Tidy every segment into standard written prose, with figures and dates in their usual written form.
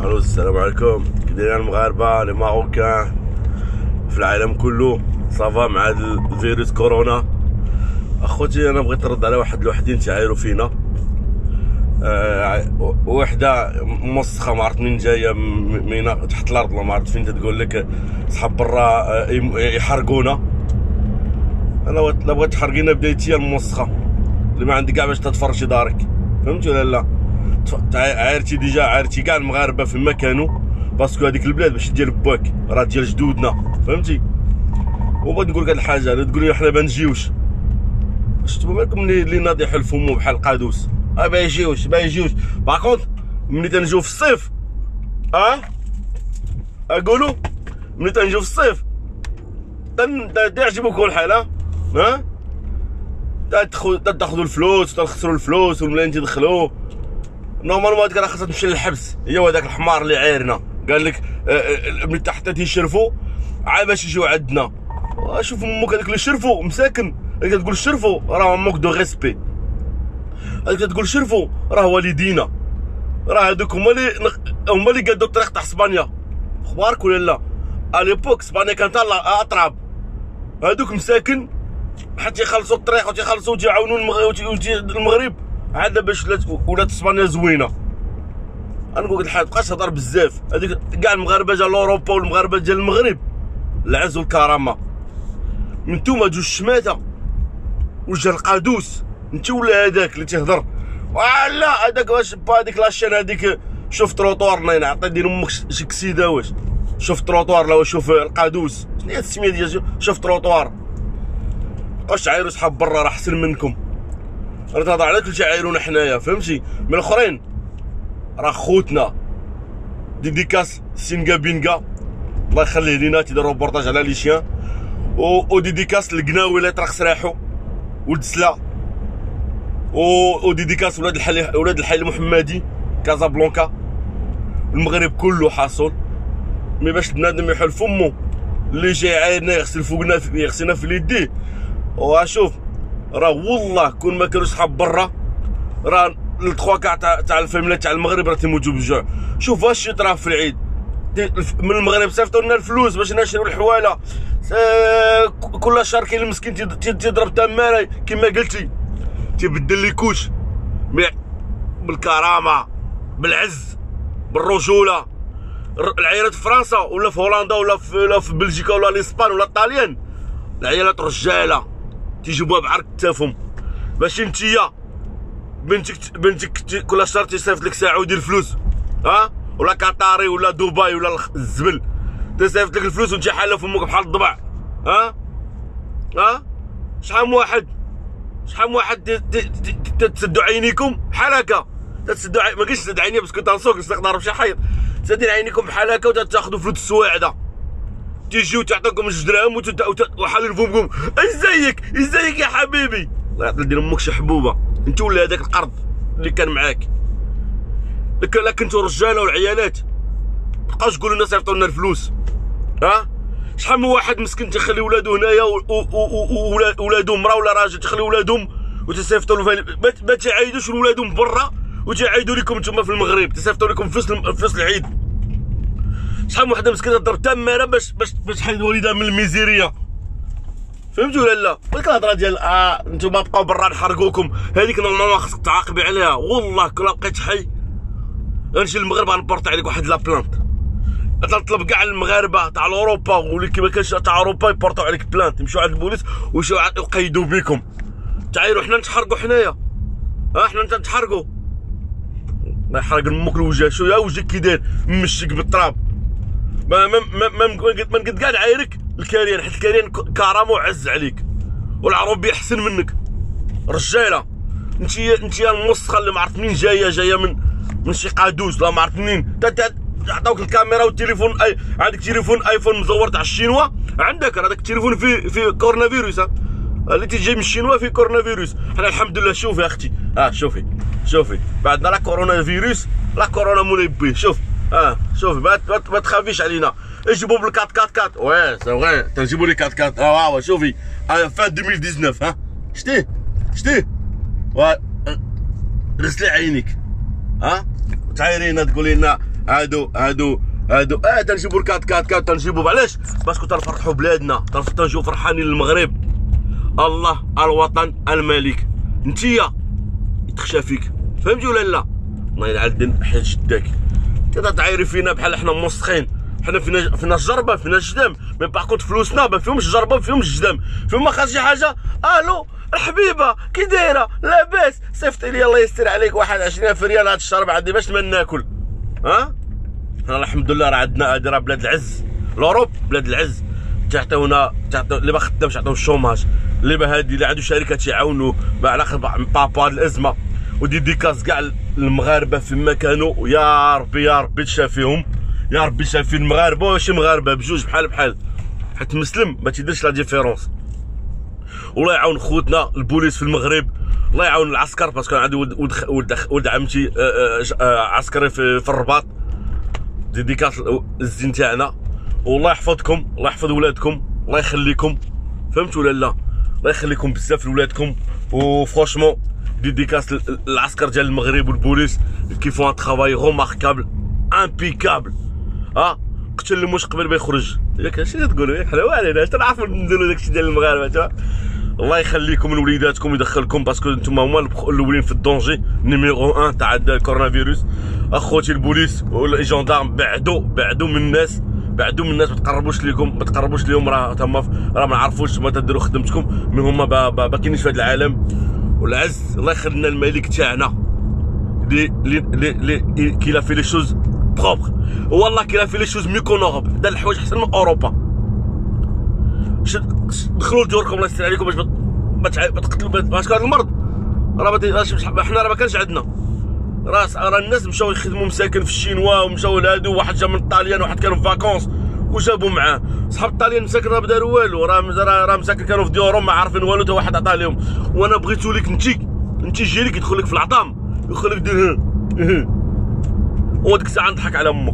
الو السلام عليكم. كي دايرين المغاربه لي ماروكان في العالم كله صافا مع هذا الفيروس كورونا؟ اخوتي انا بغيت نرد على واحد الوحدين تعايروا فينا. وحده موسخه ما عرفت منين جايه من تحت الارض ما عرفت فين تقول لك صحاب برا يحرقونا. انا لا بغيت تحرقينا بدايتي الموسخه اللي ما عندك كاع باش تتفرجي دارك، فهمتي ولا لا؟ عايرتي كاع المغاربه في مكانو باسكو هذيك البلاد ماشي ديال باك، راه ديال جدودنا، فهمتي؟ وبغيت نقول لك هاد الحاجه، لا تقول لي حنا ما نجيوش. شفتوا مالكم اللي ناضي يحل فمو بحال القادوس؟ ما يجيوش باكونت ملي تنجيو في الصيف اقولوا ملي تنجيو في الصيف تعجبكم الحال تاخذوا الفلوس وتخسروا الفلوس والملايين تدخلوا. نورمالمون هذيك راه خاصها تمشي للحبس، هي وهذاك الحمار اللي عايرنا قال لك من تحت تيشرفوا عا باش يجيو عندنا. شوف امك هذاك اللي شرفوا مساكن، هذيك تقول شرفوا راه امك دو ريسبي، هذيك تقول شرفوا راه والدينا، راه هذوك هما اللي قادوا الطريق تاع اسبانيا. اخبارك ولا لا؟ اليبوك اسبانيا كانت اطراب، هذوك مساكن حتى يخلصوا الطريق وتيخلصوا وتيعاونوا المغرب عاد باش ولات اسبانيا زوينه. انا نقول لك الحال مابقاش تهضر بزاف، هذيك كاع المغاربه ديال اوروبا والمغاربه ديال المغرب العز والكرامه. من نتوما جوج الشماته وجه القادوس، انت ولا هذاك اللي تيهضر ولا هذاك واش با هذيك لاشين هذيك شوف تروطوار ناين عطي دير امك شي كسيده واش شوف تروطوار لا شوف القادوس شنو هي السميه ديال شوف تروطوار. واش تعايروا صحاب برا راه احسن منكم، راه تهضر على كلشي عايرونا حنايا، فهمتي؟ من الاخرين راه خوتنا. ديديكاس سينغا بينغا الله يخليه لينا تيدير روبورتاج على لي شيان، وديديكاس القناوي اللي طرق سراحو ولد سلا، وديديكاس ولاد الحي المحمدي كازابلانكا. المغرب كله حاصل مي باش بنادم يحل فمو اللي جاي عايرنا يغسل فوقنا يغسلنا في اليديه. واشوف راه والله كون ما كانوش صحاب برا راه التخوا كاع تاع الفاميلا تاع المغرب راه تيموتوا بالجوع. شوف واش طرا في العيد من المغرب صيفطوا لنا الفلوس باش نشريو الحواله، كل شهر كاين المسكين تيضرب تماره كما قلتي تيبدل لي كوش بالكرامه بالعز بالرجوله. العيالات في فرنسا ولا في هولندا ولا في بلجيكا ولا الاسبان ولا الطاليان العيالات رجاله تيجيبوها بعرق كتافهم. ماشي نتيا بنتك كل شهر تيصيفط لك ساعه ودير فلوس ولا قطري ولا دبي ولا الزبل تيصيفط لك الفلوس وانت حاله فمك بحال الضبع. شحال من واحد تسدوا عينيكم بحال هكا، تسدوا ما كاينش تسد عينيا باسكو تنسوق نقدر بشي حيط، سادين عينيكم بحال هكا وتاخذوا فلوس السواعده تيجيو تعطيكم 2 دراهم وحالين فمكم ازيك يا حبيبي الله يعطي دير امك شي حبوبه انت ولا هذاك القرض اللي كان معاك. لا كنتو رجاله والعيالات مابقاوش تقولوا لنا صيفطوا لنا الفلوس. شحال من واحد مسكين تيخلي ولادو هنايا وولادو مرا ولا راجل تخلي ولادهم وتيصيفطوا له ما تعايدوش لولادهم برا وتعايدوا لكم نتوما في المغرب تصيفطوا لكم فلوس العيد. شحال من وحده مسكينه تضرب تماره باش تحيد والدها من الميزيريه، فهمتي ولا لا؟ ديك الهضره ديال نتوما بقاو برا نحرقوكم هذيك نورمالمون خاصك تعاقبي عليها. والله كون بقيت حي غنمشي للمغرب غنبورطي عليك واحد لا بلانت، تطلب كاع المغاربه تاع اوروبا واللي كيما كاينش تاع اوروبا يبورطوا عليك بلانت، يمشيو عند البوليس ويمشيو يقيدوا بكم. تعايروا حنا نتحرقوا حنايا، حنا نتحرقوا الله يحرق امك الوجه. شو يا وجهك كي داير ممشيك بالتراب. ما نقد كاع نعايرك الكاريان حيت الكاريان كرامه وعز عليك والعروبي احسن منك رجاله. انت الموسخه اللي ما عرفت منين جايه من شي قادوس لا ما عرفت منين. عطاوك الكاميرا والتليفون عندك تليفون ايفون مزور تاع الشينوا عندك هذاك التليفون في كورونا فيروس اللي تيجي من الشينوا في كورونا فيروس. حنا الحمد لله شوفي اختي شوفي بعدنا لا كورونا فيروس لا كورونا مولاي بيه. شوفي ما تخافيش علينا. يجيبوا بالكات كات وي سي فري تنجيبوا لي كات كات شوفي فان 2019 شتيه غسلي عينيك تعايرينا تقولي لنا هادو تنجيبوا الكات كات تنجيبوا علاش؟ باسكو تنفرحوا بلادنا، تنجيو فرحانين للمغرب. الله الوطن الملك، نتيا يتخشى فيك، فهمتي ولا لا؟ الله يلعن حيت شداك تعايري فينا بحال حنا موسخين، حنا فينا الجربه، فينا الجدام، مي باغ فلوسنا ما فيهمش الجربه، ما فيهمش الجدام، فيهم واخا شي حاجه. الو الحبيبه كي دايره؟ لاباس؟ صيفطي لي الله يستر عليك 21 ريال هاد الشهر بعد باش ما ناكل. ها حنا الحمد لله راه عندنا هادي راه بلاد العز، لوروب بلاد العز، تعطيونا اللي ما خدامش يعطيو الشوماج، اللي ما هادي اللي عنده شركات يعاونوه على بابا هاد الازمه. وديديكاس كاع المغاربه فيما كانوا، يا ربي تشافيهم، يا ربي تشافي المغاربه وماشي مغاربه بجوج بحال حيت مسلم ما تيديرش لا ديفيرونس. والله يعاون خوتنا البوليس في المغرب، الله يعاون العسكر باسكو عندي ولد عمتي عسكري في الرباط. ديديكاس الزين تاعنا، والله يحفظكم، الله يحفظ ولادكم، الله يخليكم، فهمتوا ولا لا؟ الله يخليكم بزاف لولادكم. وفرونشمون ديديكاس العسكر ديال المغرب والبوليس كيفون ان ترافاي روماركابل امبيكابل. قتل الموش قبل ما يخرج، ياك هادشي اللي تقولوا، ياك حنا والينا تنعرفوا نديروا داكشي ديال المغاربه. الله يخليكم لوليداتكم ويدخلكم باسكو نتوما هما الاولين في الدونجي نيميرو 1 تاع الكورونا فيروس. اخوتي البوليس والجندارم بعدوا من الناس، ما تقربوش ليهم، راه ما نعرفوش ما تديروا خدمتكم، مي هما ما كاينينش في هذا العالم. والعز الله يخلي لنا الملك تاعنا لي كي لا في لي شوز بروبر، والله كي لا في لي شوز مي كون اوروب، دار الحوايج احسن من اوروبا. دخلوا لديوركم الله يستر عليكم باش ما تقتلوا باسكو هذا المرض راه حنا ما كانش عندنا، راه الناس مشاو يخدموا مساكن في الشينوا ومشاو لهادو، واحد جا من الطاليان، واحد كانوا في فاكونس وجابوا معاه صحاب الطاليان مساكن راه ما داروا والو، راه مساكن كانوا في ديورهم ما عارفين والو، حتى واحد عطا لهم. وانا بغيتو لك انت جاي لك يدخل لك في العظام يخليك دير وديك الساعه نضحك على امك.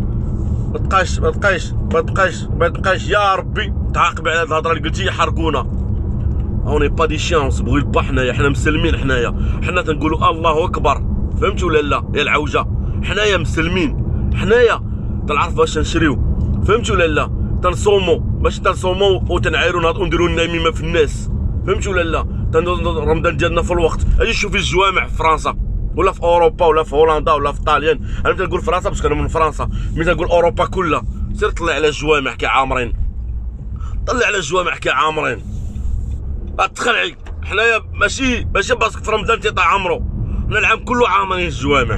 ما تبقاش يا ربي تعاقب على هاد الهضره اللي قلتي يحرقونا. اوني با دي شانس بغي البا، حنا مسلمين، حنا تنقولوا الله اكبر، فهمتوا ولا لا؟ يا العوجه حنايا مسلمين، حنايا تنعرف باش نشريو، فهمتوا ولا لا؟ تنصوموا ماشي تنصوموا وتنعايروا ونديروا النميمه في الناس، فهمتوا ولا لا؟ رمضان ديالنا في الوقت. اجي شوفي الجوامع في فرنسا ولا في اوروبا ولا في هولندا ولا في طاليان، انا تنقول فرنسا باسكو انا من فرنسا، ملي تنقول اوروبا كلها سير طلع على الجوامع كي عامرين، تخلعي. حنايا ماشي باسكو في رمضان تيطلع عمرو، حنا العام كله عامرين الجوامع.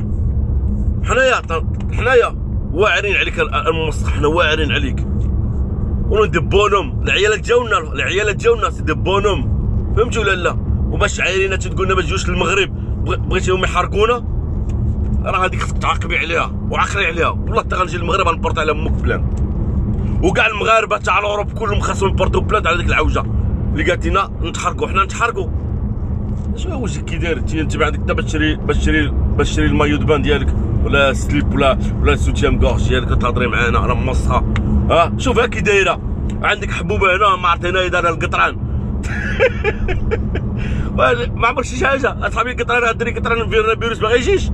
حنايا واعرين عليك المسخ، حنا واعرين عليك وندبونهم. العيالات ديالنا تدبونهم، فهمتوا ولا لا؟ وباش عايرين تقولنا ما تجوش للمغرب، بغيتيهم يحرقونا، راه هذيك خصك تعاقبي عليها وعقلي عليها. والله حتى غنجي للمغرب غنبورطي على امك بلان، وكاع المغاربه تاع الاوروب كلهم خاصهم يبورطوا بلان على ديك العوجه اللي قالت لنا نتحرقوا. حنا نتحرقوا شنو وجهك كي داير؟ انت ما عندك حتى باش تشري المايو دو بان ديالك ولا سليب ولا سوتيام كورج ديالك تهضري معانا، راه مسخه. شوفها كي دايره، عندك حبوبه هنا ما عرفت هنا دايره القطران ما عمرك شي حاجه اصحابي القطران، دري قطران فيروس ما غيجيش.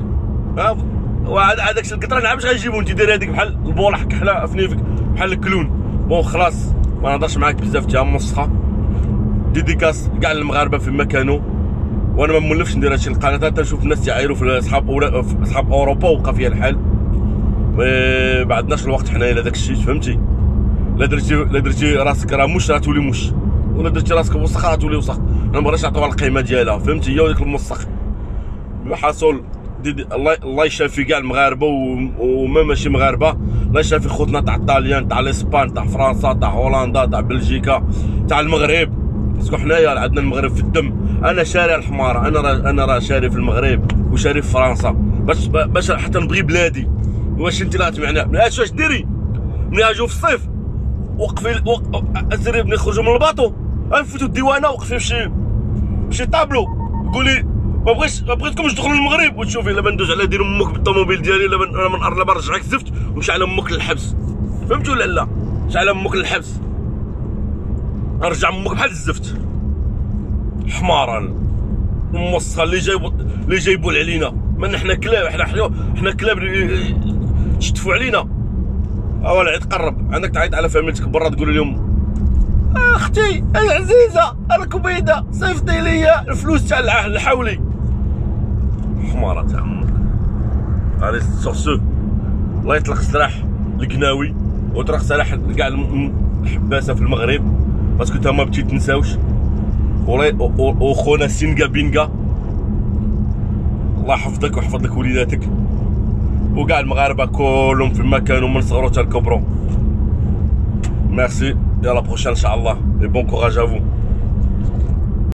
هذاك القطران عا باش غيجيبو انت داير هذيك بحال البولح كحله فنيفك بحال الكلون. بون خلاص ما نهضرش معاك بزاف، تا مسخه. ديديكاس كاع المغاربه فيما كانوا، وانا ما مولفش ندير هادشي القناه تنشوف الناس تيعايروا في اصحاب اوروبا وبقى فيها الحال. ما عندناش الوقت حنايا لهداك الشيء، فهمتي؟ لا درتي راسك راه مش راه تولي مش، ولا درتي راسك وسخ راه تولي وسخ. انا مبغيتش نعطيوها القيمه ديالها، فهمتي؟ هي وديك المسخ حاصل. الله يشافي كاع المغاربه وما ماشي مغاربه، الله يشافي خوتنا تاع الطاليان تاع الاسبان تاع فرنسا تاع هولندا تاع بلجيكا تاع المغرب، باسكو حنايا عندنا المغرب في الدم. انا شاري الحمار، انا راه شاري في المغرب وشاري في فرنسا باش حتى نبغي بلادي. واش انت لا تسمعنا واش ديري ملي اجيو في الصيف وقفي الزريب ملي يخرجوا من الباطو نفوتوا الديوانه وقفي بشي طابلو قولي ما بغيتكمش تدخلوا للمغرب، وتشوفي لا ندوز على دير امك بالطوموبيل ديالي، لا نرجعك زفت ونمشي على امك للحبس، فهمتوا ولا لا؟ نمشي على امك للحبس نرجع امك بحال الزفت. حمارا الموسخه اللي جايبول علينا، من حنا كلاب، حنا كلاب تشتفوا علينا. العيد قرب، عندك تعيط على فاميلتك برا تقول لهم اختي العزيزه الكبيده صيفطي لي الفلوس تاع الحولي. حماره تاع عمك. علي سور سو، الله يطلق السراح القناوي ويطلق سراح كاع الحباسه في المغرب، باسكو تا ما بغيتي تنساوش. وخونا سينكا بينكا، الله يحفظك ويحفظ لك وليداتك وكاع المغاربه كلهم في المكان ومن صغروا حتى لكبروا. ميرسي، يا لا بروشين ان شاء الله، اي بون كوراج ا فو.